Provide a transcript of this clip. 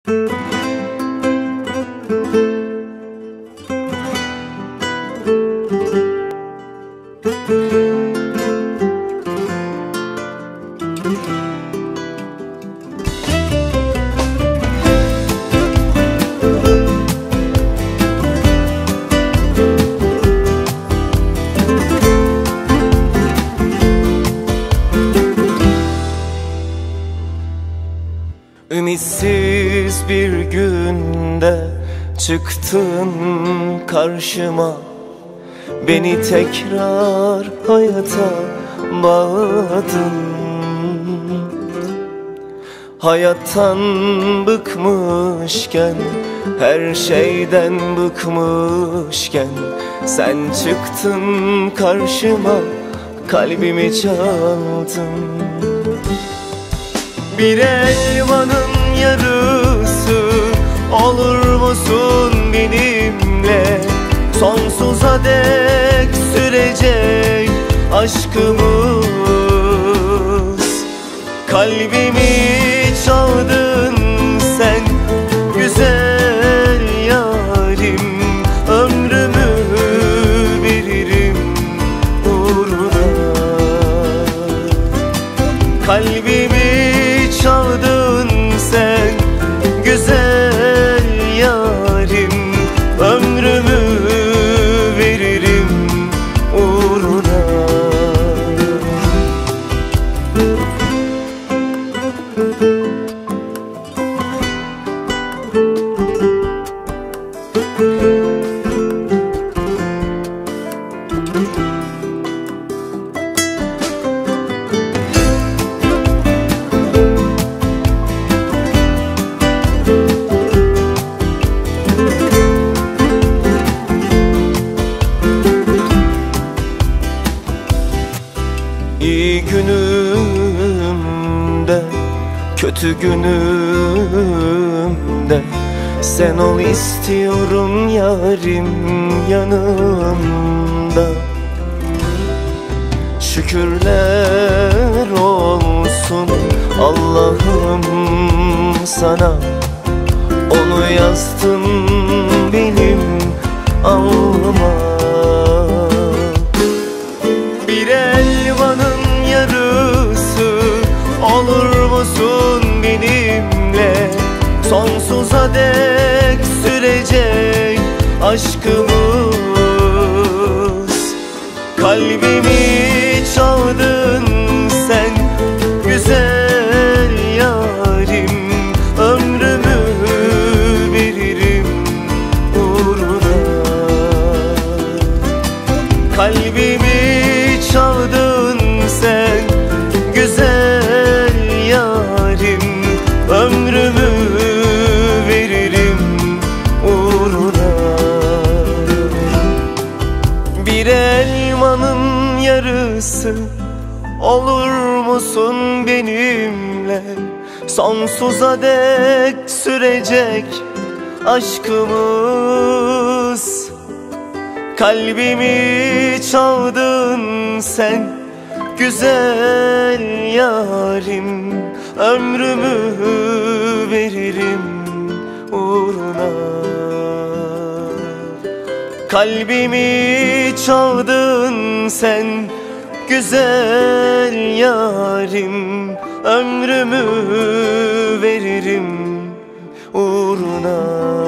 Ümitsiz bir günde çıktın karşıma, beni tekrar hayata bağladın. Hayattan bıkmışken, her şeyden bıkmışken, sen çıktın karşıma, kalbimi çaldın. Bir elmanın yarısı olur musun benimle? Sonsuza dek sürecek aşkımız. Kalbimi çaldın sen güzel yarim, ömrümü veririm uğruna. Kalbimi çaldın sen güzel yarim, ömrümü veririm uğruna. İyi günümde, kötü günümde sen ol istiyorum yarim yanımda. Şükürler olsun Allah'ım sana, onu yazdın benim alnıma. Bir elmanın yarısı olur musun benimle? Sonsuza dek sürecek aşkımız. Kalbimi çaldın sen güzel yarim, ömrümü veririm uğruna. Kalbimi çaldın sen güzel yarim, ömrümü veririm uğruna. Bir elmanın yarısı olur musun benimle? Sonsuza dek sürecek aşkımız. Kalbimi çaldın sen güzel yarim, ömrümü veririm uğruna. Kalbimi çaldın sen güzel yarim, ömrümü veririm uğruna.